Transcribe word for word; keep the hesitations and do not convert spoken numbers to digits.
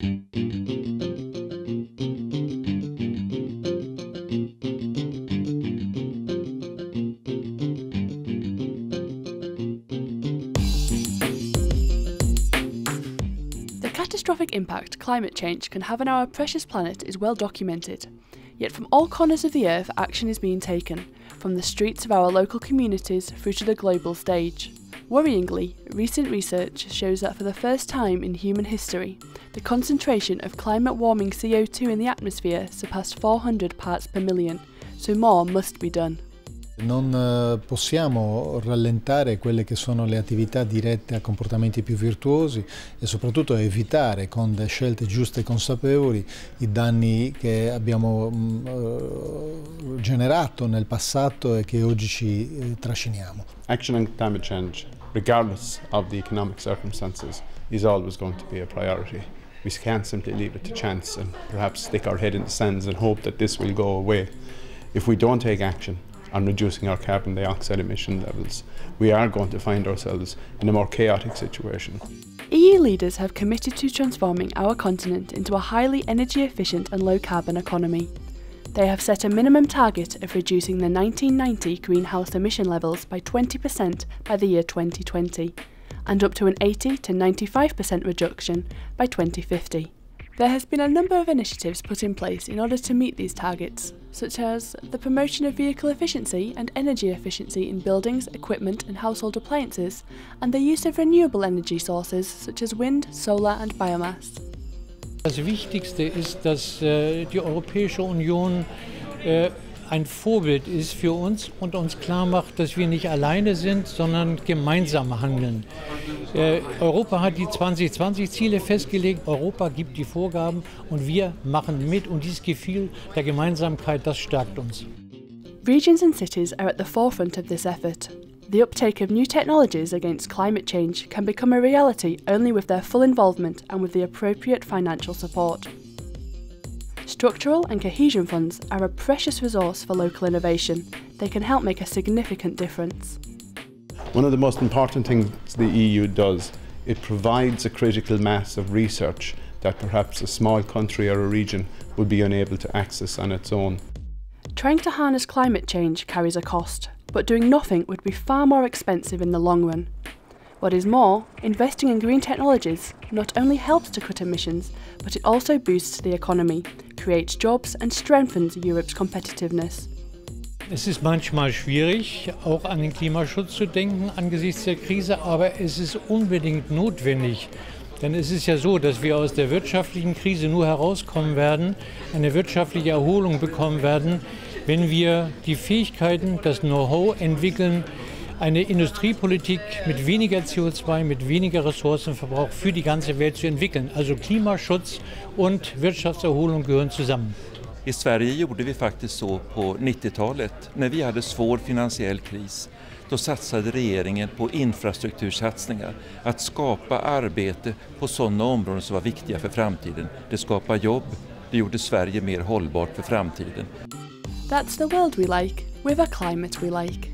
The catastrophic impact climate change can have on our precious planet is well documented. Yet from all corners of the earth action is being taken, from the streets of our local communities through to the global stage. Worryingly, recent research shows that for the first time in human history, the concentration of climate-warming C O two in the atmosphere surpassed four hundred parts per million, so more must be done. Non possiamo rallentare quelle che sono le attività dirette a comportamenti più virtuosi e soprattutto evitare con le scelte giuste e consapevoli i danni che abbiamo eh, generato nel passato e che oggi ci eh, trasciniamo. Action on climate change, regardless of the economic circumstances, is always going to be a priority. We can't simply leave it to chance and perhaps stick our head in the sands and hope that this will go away. If we don't take action on reducing our carbon dioxide emission levels, we are going to find ourselves in a more chaotic situation. E U leaders have committed to transforming our continent into a highly energy efficient and low carbon economy. They have set a minimum target of reducing the nineteen ninety greenhouse emission levels by twenty percent by the year twenty twenty, and up to an eighty to ninety-five percent reduction by twenty fifty. There has been a number of initiatives put in place in order to meet these targets, such as the promotion of vehicle efficiency and energy efficiency in buildings, equipment and household appliances, and the use of renewable energy sources such as wind, solar and biomass. Das Wichtigste ist, dass äh, die Europäische Union äh, ein Vorbild ist für uns und uns klar macht, dass wir nicht alleine sind, sondern gemeinsam handeln. Äh, Europa hat die zwanzig zwanzig Ziele festgelegt, Europa gibt die Vorgaben und wir machen mit, und dieses Gefühl der Gemeinsamkeit, das stärkt uns. Regions and cities are at the forefront of this effort. The uptake of new technologies against climate change can become a reality only with their full involvement and with the appropriate financial support. Structural and cohesion funds are a precious resource for local innovation. They can help make a significant difference. One of the most important things the E U does, it provides a critical mass of research that perhaps a small country or a region would be unable to access on its own. Trying to harness climate change carries a cost, but doing nothing would be far more expensive in the long run. What is more, investing in green technologies not only helps to cut emissions, but it also boosts the economy, creates jobs and strengthens Europe's competitiveness. Es ist manchmal schwierig, auch an den Klimaschutz zu denken angesichts der Krise, aber es ist unbedingt notwendig. Denn es ist ja so, dass wir aus der wirtschaftlichen Krise nur herauskommen werden, eine wirtschaftliche Erholung bekommen werden, wenn wir die Fähigkeiten, das Know-how entwickeln, eine Industriepolitik mit weniger C O zwei, mit weniger Ressourcenverbrauch für die ganze Welt zu entwickeln. Also Klimaschutz und Wirtschaftserholung gehören zusammen. I Sverige gjorde vi faktiskt så på nittiotalet, när vi hade svår finansiell kris. Då satsade regeringen på infrastruktursatsningar, att skapa arbete på sådana områden som var viktiga för framtiden. Det skapar jobb, det gjorde Sverige mer hållbart för framtiden. That's the world we like, with a climate we like.